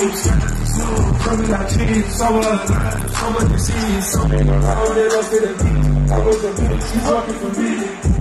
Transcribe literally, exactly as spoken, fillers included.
Coming out cheese, so much, so much to see, so many. I was there up to the beat. I was the beat, she's working for me.